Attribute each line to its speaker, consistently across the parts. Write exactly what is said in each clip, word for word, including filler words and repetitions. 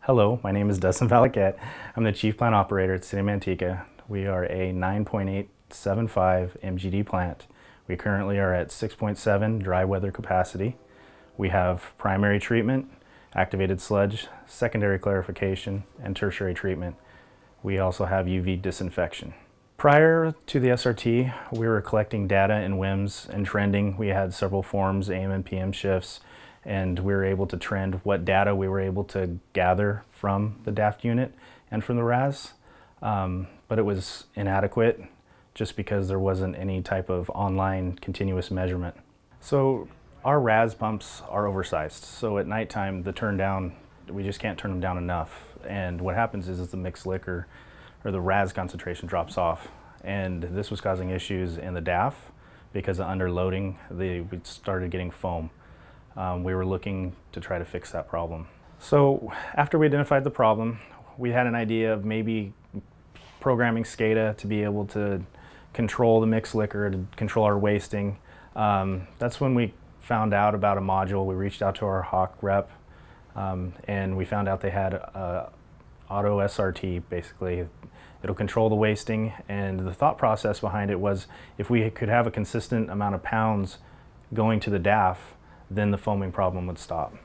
Speaker 1: Hello, my name is Dustin Valaket. I'm the Chief Plant Operator at City of Manteca. We are a nine point eight seven five M G D plant. We currently are at six point seven dry weather capacity. We have primary treatment, activated sludge, secondary clarification, and tertiary treatment. We also have U V disinfection. Prior to the S R T, we were collecting data in W I M S and trending. We had several forms, A M and P M shifts, and we were able to trend what data we were able to gather from the D A F T unit and from the R A S. Um, but it was inadequate just because there wasn't any type of online continuous measurement. So our R A S pumps are oversized. So at nighttime, the turn down, we just can't turn them down enough. And what happens is, is the mixed liquor or the R A S concentration drops off. And this was causing issues in the D A F because of underloading. The, we started getting foam. Um, we were looking to try to fix that problem. So after we identified the problem, we had an idea of maybe programming SCADA to be able to control the mixed liquor, to control our wasting. Um, that's when we found out about a module. We reached out to our Hach rep, um, and we found out they had a auto S R T, basically. It'll control the wasting, and the thought process behind it was if we could have a consistent amount of pounds going to the D A F, then the foaming problem would stop.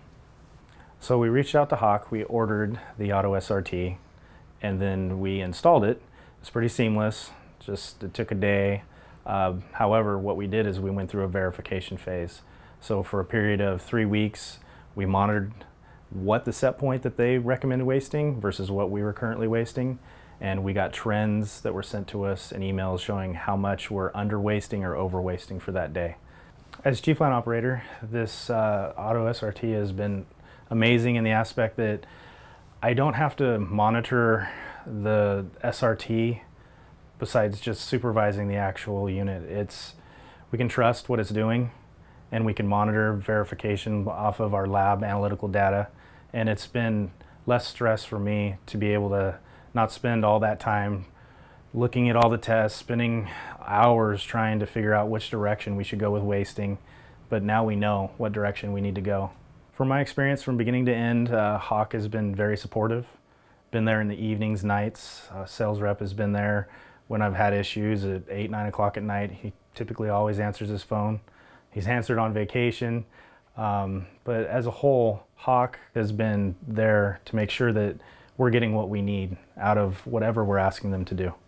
Speaker 1: So we reached out to Hach, we ordered the auto S R T, and then we installed it. It's pretty seamless, just it took a day. Uh, however, what we did is we went through a verification phase. So for a period of three weeks, we monitored what the set point that they recommended wasting versus what we were currently wasting. And we got trends that were sent to us and emails showing how much we're under wasting or over wasting for that day. As Chief Plant Operator, this uh, auto S R T has been amazing in the aspect that I don't have to monitor the S R T besides just supervising the actual unit. It's, we can trust what it's doing, and we can monitor verification off of our lab analytical data. And it's been less stress for me to be able to not spend all that time looking at all the tests, spending hours trying to figure out which direction we should go with wasting, but now we know what direction we need to go. From my experience from beginning to end, uh, Hach has been very supportive. Been there in the evenings, nights. Uh, sales rep has been there when I've had issues at eight, nine o'clock at night. He typically always answers his phone. He's answered on vacation. Um, but as a whole, Hach has been there to make sure that we're getting what we need out of whatever we're asking them to do.